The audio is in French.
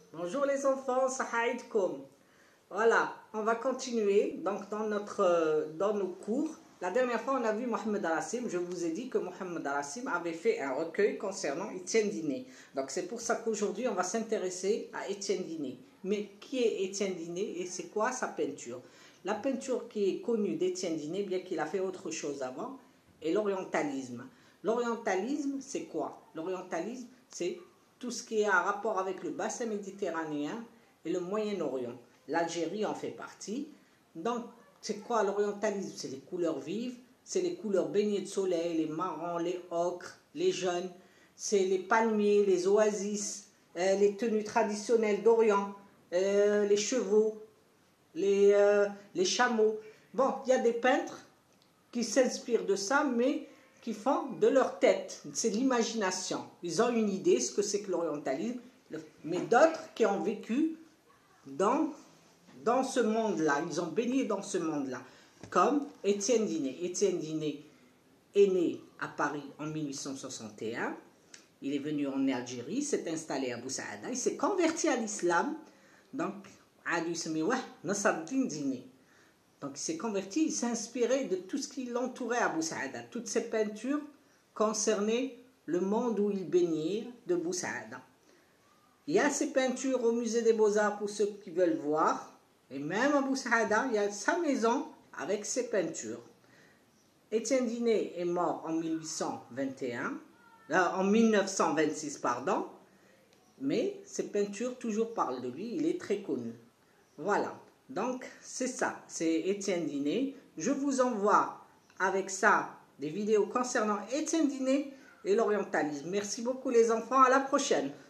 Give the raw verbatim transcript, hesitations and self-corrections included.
Bonjour les enfants, sahaïdkoum. Voilà, on va continuer donc dans, notre, dans nos cours. La dernière fois, on a vu Mohamed Al-Hassim. Je vous ai dit que Mohamed Al-Hassim avait fait un recueil concernant Étienne Diné. Donc c'est pour ça qu'aujourd'hui, on va s'intéresser à Étienne Diné. Mais qui est Étienne Diné et c'est quoi sa peinture? La peinture qui est connue d'Étienne Diné, bien qu'il a fait autre chose avant, est l'orientalisme. L'orientalisme, c'est quoi? L'orientalisme, c'est tout ce qui est en rapport avec le bassin méditerranéen et le Moyen-Orient. L'Algérie en fait partie. Donc, c'est quoi l'orientalisme? C'est les couleurs vives, c'est les couleurs baignées de soleil, les marrons, les ocres, les jaunes, c'est les palmiers, les oasis, euh, les tenues traditionnelles d'Orient, euh, les chevaux, les, euh, les chameaux. Bon, il y a des peintres qui s'inspirent de ça, mais qui font de leur tête. C'est l'imagination. Ils ont une idée ce que c'est que l'orientalisme, mais d'autres qui ont vécu dans, dans ce monde-là. Ils ont baigné dans ce monde-là. Comme Étienne Diné. Étienne Diné est né à Paris en mille huit cent soixante et un. Il est venu en Algérie, s'est installé à Bousaada. Il s'est converti à l'islam. Donc, Adi Semiwah, Nassaddin Diné. Donc il s'est converti, il s'est inspiré de tout ce qui l'entourait à Bousaada. Toutes ces peintures concernaient le monde où il baignait de Bousaada. Il y a ces peintures au musée des Beaux-Arts pour ceux qui veulent voir. Et même à Bousaada, il y a sa maison avec ses peintures. Étienne Diné est mort en mille huit cent vingt et un, euh, en mille neuf cent vingt-six, pardon. Mais ses peintures toujours parlent de lui, il est très connu. Voilà. Donc, c'est ça, c'est Étienne Diné. Je vous envoie avec ça des vidéos concernant Étienne Diné et l'orientalisme. Merci beaucoup les enfants, à la prochaine.